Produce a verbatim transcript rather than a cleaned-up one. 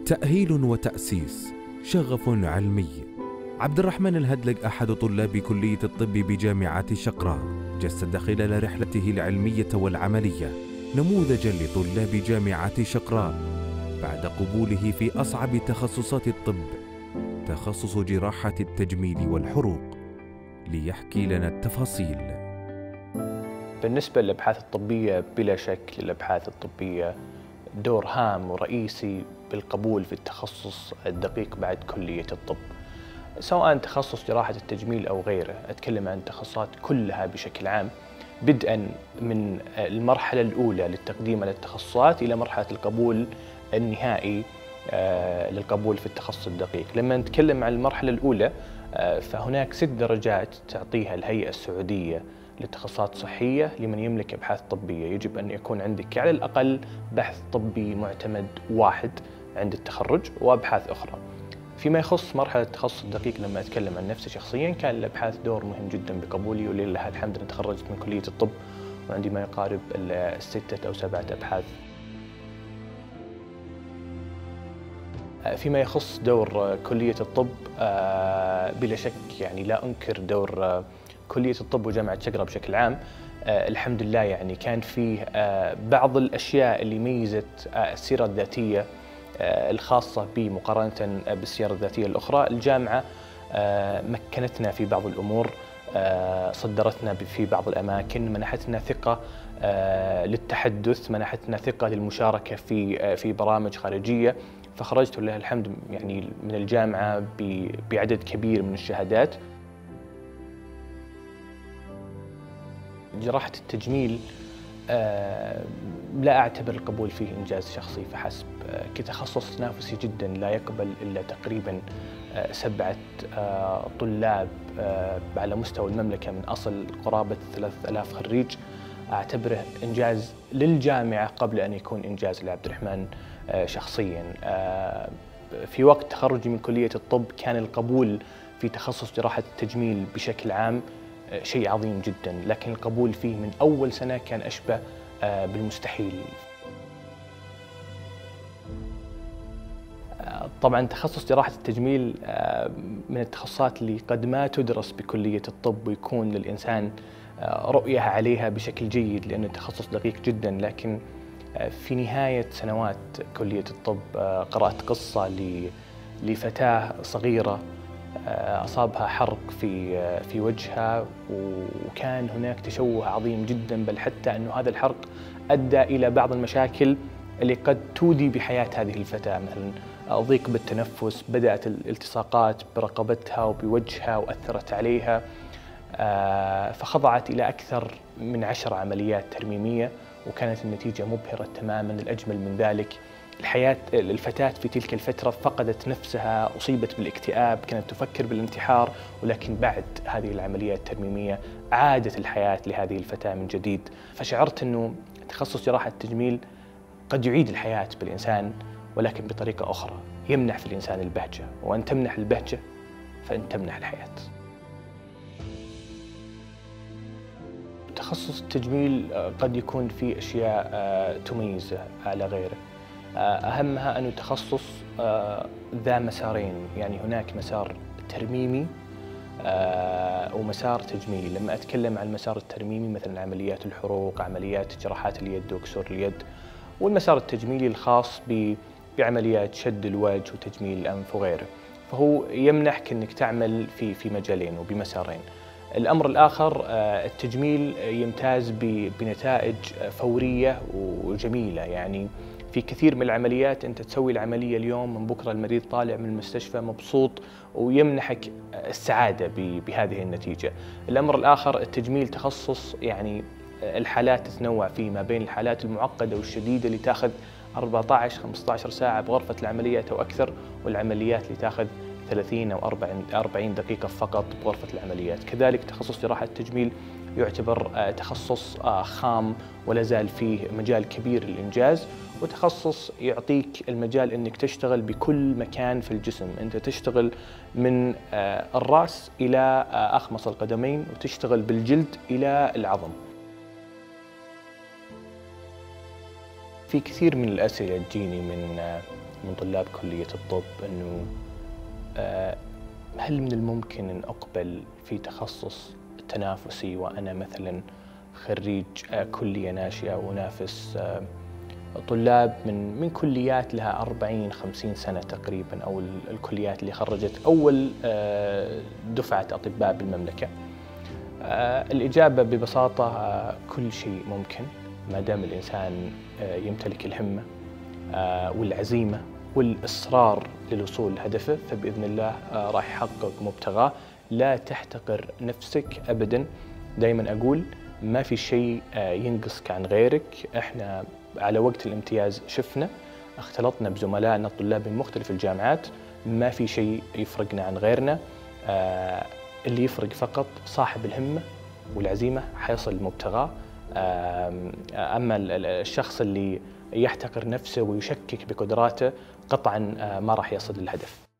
تأهيل وتأسيس، شغف علمي. عبد الرحمن الهدلق أحد طلاب كلية الطب بجامعة شقراء جسد خلال رحلته العلمية والعملية نموذجا لطلاب جامعة شقراء بعد قبوله في أصعب تخصصات الطب، تخصص جراحة التجميل والحروق، ليحكي لنا التفاصيل. بالنسبة للأبحاث الطبية، بلا شك للأبحاث الطبية دور هام ورئيسي بالقبول في التخصص الدقيق بعد كلية الطب، سواء تخصص جراحة التجميل أو غيره. أتكلم عن التخصصات كلها بشكل عام، بدءا من المرحلة الأولى للتقديم على التخصصات إلى مرحلة القبول النهائي للقبول في التخصص الدقيق. لما نتكلم عن المرحلة الأولى فهناك ست درجات تعطيها الهيئة السعودية للتخصصات الصحية لمن يملك أبحاث طبية. يجب أن يكون عندك على الأقل بحث طبي معتمد واحد عند التخرج وأبحاث أخرى. فيما يخص مرحلة التخصص الدقيق، لما أتكلم عن نفسي شخصياً، كان الأبحاث دور مهم جداً بقبولي، ولله الحمد أنا تخرجت من كلية الطب وعندي ما يقارب الستة أو سبعة أبحاث. فيما يخص دور كلية الطب، بلا شك يعني لا أنكر دور كلية الطب وجامعة شقراء بشكل عام. الحمد لله يعني كان فيه بعض الأشياء اللي ميزت السيرة الذاتية الخاصة بي مقارنة بالسيرة الذاتية الأخرى. الجامعة مكنتنا في بعض الأمور، صدرتنا في بعض الأماكن، منحتنا ثقة للتحدث، منحتنا ثقة للمشاركة في في برامج خارجية. فخرجت ولله الحمد يعني من الجامعة بعدد كبير من الشهادات. جراحة التجميل لا أعتبر القبول فيه إنجاز شخصي فحسب، كتخصص تنافسي جدا لا يقبل إلا تقريبا سبعة طلاب على مستوى المملكة من أصل قرابة ثلاثة آلاف خريج. أعتبره إنجاز للجامعة قبل أن يكون إنجاز لعبد الرحمن شخصيا. في وقت تخرجي من كلية الطب كان القبول في تخصص جراحة التجميل بشكل عام شيء عظيم جدا، لكن القبول فيه من أول سنة كان أشبه بالمستحيل. طبعا تخصص جراحة التجميل من التخصصات اللي قد ما تدرس بكلية الطب ويكون للإنسان رؤية عليها بشكل جيد لأنه تخصص دقيق جدا، لكن في نهاية سنوات كلية الطب قرأت قصة لفتاة صغيرة أصابها حرق في في وجهها، وكان هناك تشوه عظيم جدا، بل حتى أنه هذا الحرق أدى إلى بعض المشاكل اللي قد تودي بحياة هذه الفتاة، مثلا ضيق بالتنفس، بدأت الالتصاقات برقبتها وبوجهها وأثرت عليها، فخضعت إلى أكثر من عشر عمليات ترميمية، وكانت النتيجة مبهرة تماما. الأجمل من ذلك الحياة الفتاة في تلك الفترة فقدت نفسها، أصيبت بالاكتئاب، كانت تفكر بالانتحار، ولكن بعد هذه العملية الترميمية عادت الحياة لهذه الفتاة من جديد. فشعرت أنه تخصص جراحة التجميل قد يعيد الحياة بالإنسان، ولكن بطريقة أخرى، يمنح في الإنسان البهجة، وأن تمنح البهجة فأنت تمنح الحياة. تخصص التجميل قد يكون فيه أشياء تميزه على غيره، أهمها أنه تخصص ذا مسارين، يعني هناك مسار ترميمي ومسار تجميلي. لما أتكلم عن المسار الترميمي مثلا عمليات الحروق، عمليات جراحات اليد وكسور اليد، والمسار التجميلي الخاص بعمليات شد الوجه وتجميل الأنف وغيره، فهو يمنحك أنك تعمل في في مجالين وبمسارين. الأمر الآخر التجميل يمتاز بنتائج فورية وجميلة، يعني في كثير من العمليات أنت تسوي العملية اليوم، من بكرة المريض طالع من المستشفى مبسوط ويمنحك السعادة بهذه النتيجة. الأمر الآخر التجميل تخصص يعني الحالات تتنوع فيه ما بين الحالات المعقدة والشديدة اللي تاخذ أربعة عشر خمسة عشر ساعة بغرفة العمليات أو أكثر، والعمليات اللي تاخذ ثلاثين أو أربعين دقيقة فقط بغرفة العمليات. كذلك تخصص جراحة التجميل يعتبر تخصص خام ولا زال فيه مجال كبير للإنجاز، وتخصص يعطيك المجال أنك تشتغل بكل مكان في الجسم. أنت تشتغل من الرأس إلى أخمص القدمين، وتشتغل بالجلد إلى العظم. في كثير من الأسئلة تجيني من من طلاب كلية الطب أنه هل من الممكن أن أقبل في تخصص تنافسي وأنا مثلا خريج كلية ناشئة وأنافس طلاب من من كليات لها أربعين خمسين سنة تقريبا، أو الكليات اللي خرجت أول دفعة أطباء بالمملكة؟ الإجابة ببساطة كل شيء ممكن ما دام الإنسان يمتلك الهمة والعزيمة والإصرار للوصول لهدفه، فبإذن الله راح يحقق مبتغاه. لا تحتقر نفسك أبداً. دائماً أقول ما في شيء ينقصك عن غيرك. إحنا على وقت الامتياز شفنا اختلطنا بزملائنا الطلاب من مختلف الجامعات، ما في شيء يفرقنا عن غيرنا. اللي يفرق فقط صاحب الهمة والعزيمة حيصل لمبتغاه. أما الشخص اللي يحتقر نفسه ويشكك بقدراته قطعاً ما راح يصل للهدف.